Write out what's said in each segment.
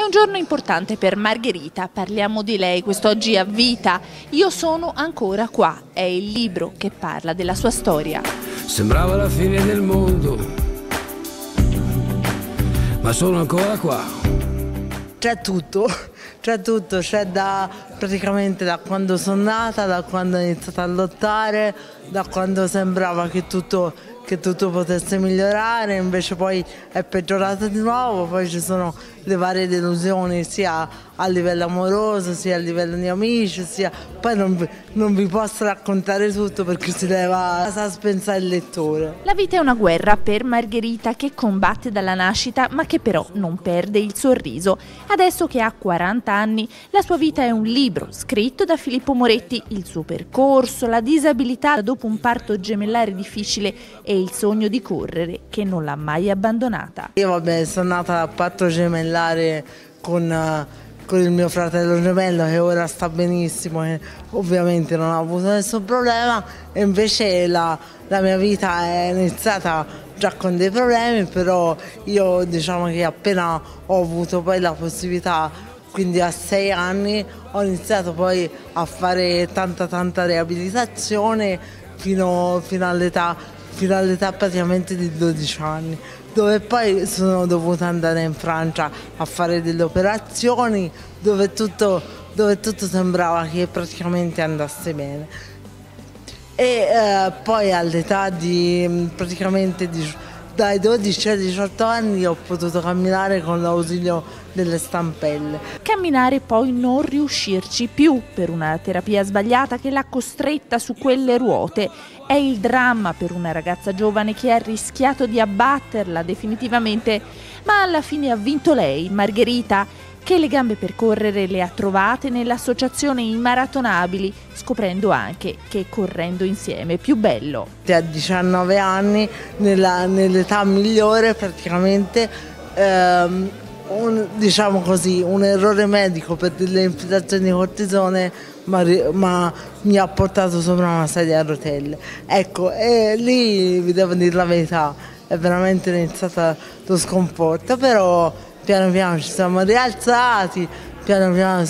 un giorno importante per Margherita, parliamo di lei quest'oggi a Vita. Io sono ancora qua, è il libro che parla della sua storia. Sembrava la fine del mondo, ma sono ancora qua. C'è tutto, c'è praticamente da quando sono nata, da quando ho iniziato a lottare, da quando sembrava che tutto potesse migliorare, invece poi è peggiorato di nuovo, poi ci sono le varie delusioni sia a livello amoroso, sia a livello di amici, poi non vi posso raccontare tutto perché si leva la suspense al lettore. La vita è una guerra per Margherita che combatte dalla nascita ma che però non perde il sorriso. Adesso che ha 40 anni, la sua vita è un libro scritto da Filippo Moretti, il suo percorso, la disabilità dopo un parto gemellare difficile e il sogno di correre che non l'ha mai abbandonata. Io sono nata a parto gemellare con il mio fratello gemello che ora sta benissimo e ovviamente non ha avuto nessun problema, e invece la mia vita è iniziata già con dei problemi, però io diciamo che appena ho avuto poi la possibilità, quindi a 6 anni, ho iniziato poi a fare tanta riabilitazione fino all'età praticamente di 12 anni, dove poi sono dovuta andare in Francia a fare delle operazioni, dove tutto sembrava che praticamente andasse bene. E poi all'età dai 12 ai 18 anni ho potuto camminare con l'ausilio delle stampelle. Camminare e poi non riuscirci più per una terapia sbagliata che l'ha costretta su quelle ruote. È il dramma per una ragazza giovane che ha rischiato di abbatterla definitivamente, ma alla fine ha vinto lei, Margherita, che le gambe per correre le ha trovate nell'associazione I Maratonabili, scoprendo anche che correndo insieme è più bello. A 19 anni, nell'età migliore praticamente, diciamo così, un errore medico per delle infilazioni di cortisone ma mi ha portato sopra una sedia a rotelle. Ecco, e lì vi devo dire la verità, è veramente iniziato lo sconforto, però piano piano ci siamo rialzati, piano piano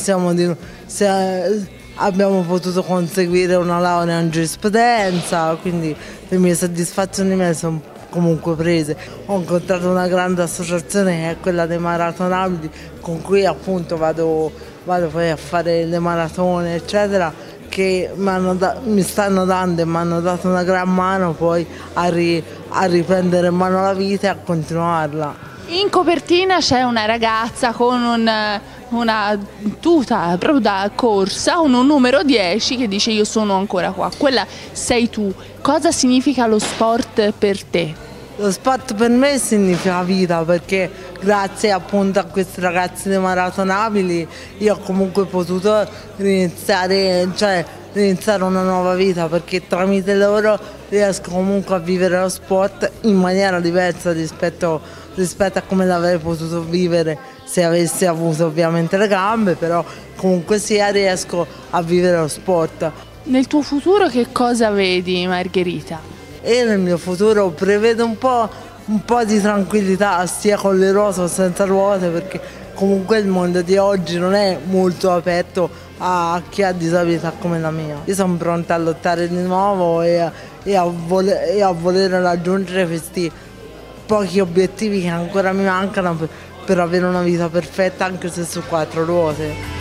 abbiamo potuto conseguire una laurea in giurisprudenza, quindi le mie soddisfazioni me le sono comunque prese. Ho incontrato una grande associazione che è quella dei Maratonabili, con cui appunto vado poi a fare le maratone eccetera, che mi stanno dando e mi hanno dato una gran mano poi a riprendere in mano la vita e a continuarla. In copertina c'è una ragazza con una tuta proprio da corsa, un numero 10 che dice io sono ancora qua. Quella sei tu. Cosa significa lo sport per te? Lo sport per me significa vita, perché grazie appunto a questi ragazzi dei Maratonabili io ho comunque potuto iniziare una nuova vita, perché tramite loro riesco comunque a vivere lo sport in maniera diversa rispetto a come l'avrei potuto vivere se avessi avuto ovviamente le gambe, però comunque sia riesco a vivere lo sport. Nel tuo futuro che cosa vedi, Margherita? E nel mio futuro prevedo un po' di tranquillità, sia con le ruote o senza ruote, perché comunque il mondo di oggi non è molto aperto a chi ha disabilità come la mia. Io sono pronta a lottare di nuovo e a voler raggiungere questi pochi obiettivi che ancora mi mancano per avere una vita perfetta, anche se su 4 ruote.